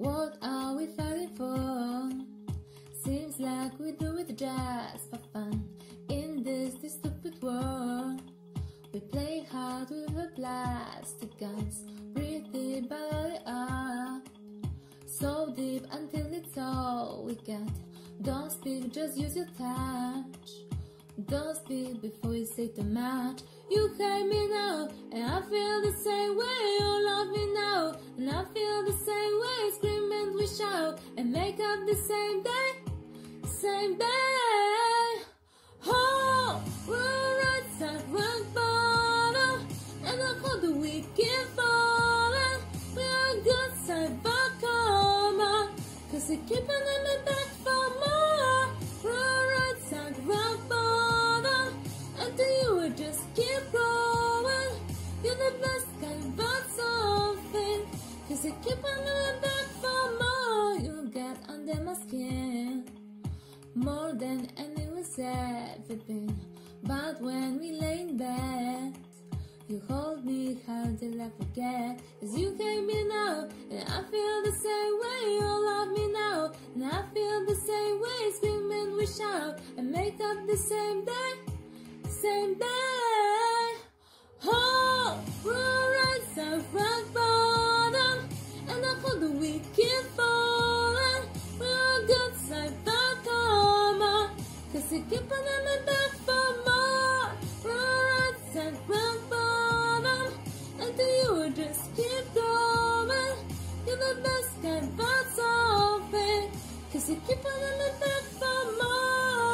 What are we fighting for? Seems like we do it just for fun. In this stupid world, we play hard with our plastic guns. Breathe deep body up, so deep until it's all we got. Don't speak, just use your touch. Don't speak before you say too much. You hate me now, and I feel the same way. You love me now, and I feel the same way. Scream and we shout, and make up the same day. Same day. Oh, we're right side, rock bottom, and I hold the weekend falling. We're good side, back on, cause we keep on my back for more. We're right side, rock bottom, until you will just keep going. You're the best kind of something, cause you keep on my back for more. You get under my skin more than anyone's ever been. But when we lay in bed, you hold me, how did I forget? Cause you hate me now, and I feel the same way. You love me now, and I feel the same way. Scream and we shout, and make up the same day. Same day. Oh, we're right side, rock bottom, and I hold the weekend falling. We're good side, back on, cause you keep on my back for more. We're right side, rock bottom, until you will just keep going. You're the best kind of something, cause you keep on my back for more.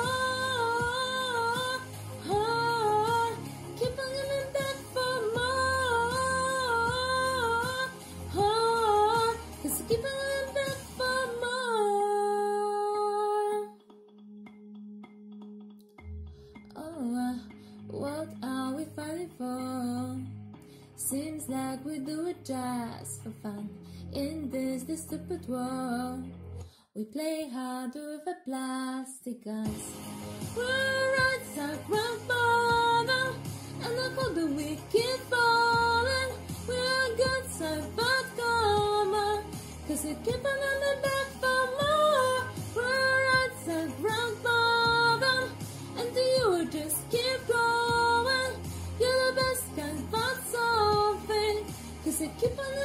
Oh, keep on my back for more. Oh, cause you keep on my back for more. Oh, what are we fighting for? Seems like we do it just for fun. In this stupid world, we play hard with our plastic guns. We're right side, rock bottom, and I hold the weekend falling. We're good side, back on, cause we keep on the back for more. We're right side, rock bottom, until you will just keep going. You're the best kind of something, cause you keep on